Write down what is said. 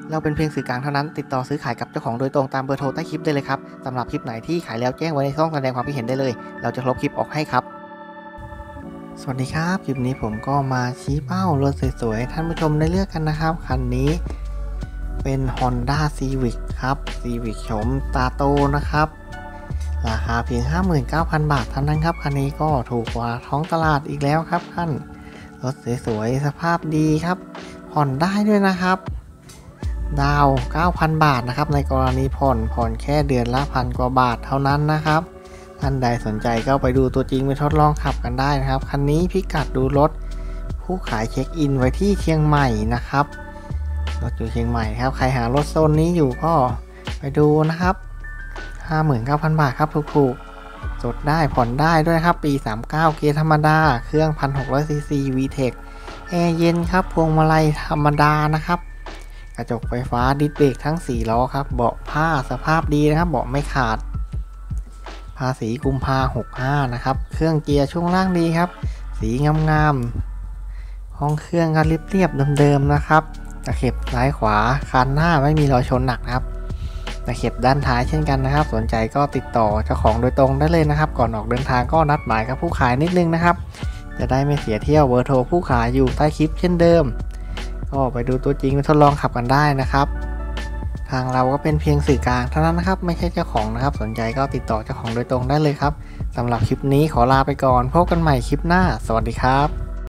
เราเป็นเพียงสื่อกลางเท่านั้นติดต่อซื้อขายกับเจ้าของโดยตรงตามเบอร์โทรใต้คลิปได้เลยครับสำหรับคลิปไหนที่ขายแล้วแจ้งไว้ในช่องแสดงความคิดเห็นได้เลยเราจะลบคลิปออกให้ครับสวัสดีครับคลิปนี้ผมก็มาชี้เป้ารถสวยๆท่านผู้ชมได้เลือกกันนะครับคันนี้เป็น Honda Civic ครับ Civic โฉมตาโตนะครับราคาเพียง 59,000 บาทเท่านั้นครับคันนี้ก็ถูกกว่าท้องตลาดอีกแล้วครับท่านรถสวยๆสภาพดีครับผ่อนได้ด้วยนะครับดาว 9,000 บาทนะครับในกรณีผ่อนแค่เดือนละ1,000 กว่าบาทเท่านั้นนะครับท่านใดสนใจก็ไปดูตัวจริงไปทดลองขับกันได้นะครับคันนี้พิกัดดูรถผู้ขายเช็คอินไว้ที่เชียงใหม่นะครับรถอยู่เชียงใหม่ครับใครหารถโซนนี้อยู่ก็ไปดูนะครับ 59,000 บาทครับถูกๆจดได้ผ่อนได้ด้วยครับปี 39 เกียร์ธรรมดาเครื่อง 1,600 ซีซี VTEC แอร์เย็นครับพวงมาลัยธรรมดานะครับกระจกไฟฟ้าดิสเบรกทั้ง4ล้อครับเบาะผ้าสภาพดีนะครับเบาะไม่ขาดภาษีกุมภา65นะครับเครื่องเกียร์ช่วงล่างดีครับสีงามๆห้องเครื่องก็เรียบๆเดิมๆนะครับตะเข็บซ้ายขวาคันหน้าไม่มีรอยชนหนักนะครับตะเข็บด้านท้ายเช่นกันนะครับสนใจก็ติดต่อเจ้าของโดยตรงได้เลยนะครับก่อนออกเดินทางก็นัดหมายกับผู้ขายนิดนึงนะครับจะได้ไม่เสียเที่ยวเบอร์โทรผู้ขายอยู่ใต้คลิปเช่นเดิมก็ไปดูตัวจริงไปทดลองขับกันได้นะครับทางเราก็เป็นเพียงสื่อกลางเท่านั้นนะครับไม่ใช่เจ้าของนะครับสนใจก็ติดต่อเจ้าของโดยตรงได้เลยครับสำหรับคลิปนี้ขอลาไปก่อนพบกันใหม่คลิปหน้าสวัสดีครับ